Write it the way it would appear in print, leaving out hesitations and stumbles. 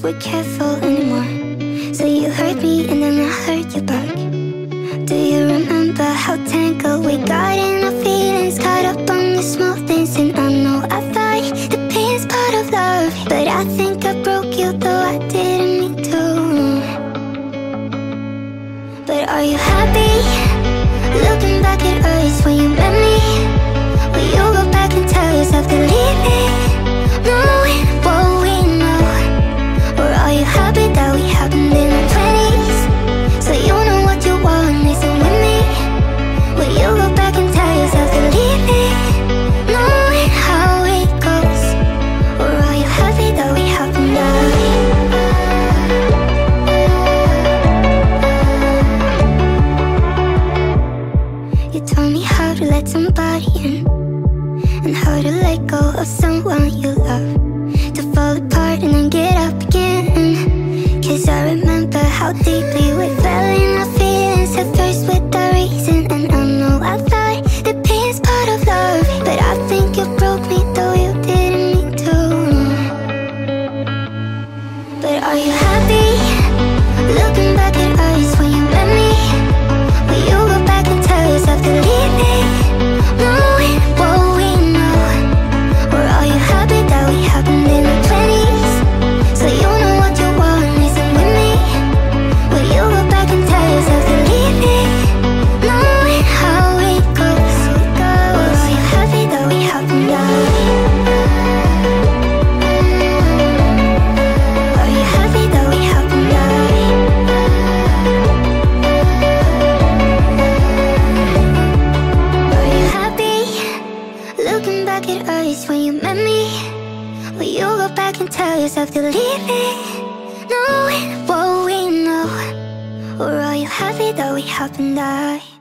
were careful anymore. So you hurt me and then I hurt you back. Do you remember how tangled we got in our feelings, caught up on the small things? And I know I thought the pain's part of love, but I think I broke you, though I didn't mean to. But are you happy looking back at us when you met me? Will you go back and tell yourself to leave it, knowing what we know? Or are you happy that we happened in our 20s, so you know what you want isn't with me? Will you go back and tell yourself to leave it, knowing how it goes? Or are you happy that we happened out? You told me how to let somebody in, and how to let go of someone you love, to fall apart and then get up again. 'Cause I remember how deeply we fell in our feelings at first without reason. And I know I thought the pain's part of love, but I think you broke me, though you didn't mean to. But are you happy looking back at us when you met me? Will you go back and tell yourself to leave it, knowing what we know? Or are you happy that we happened in our 20s, so you know what you want isn't with me? Will you go back and tell yourself to leave it, knowing how it goes? Or are you happy that we happened out? Are you happy that we happened out? Are you happy looking back at us when you met me? Will you go back and tell yourself to leave it, knowing what we know? Or are you happy that we happened out?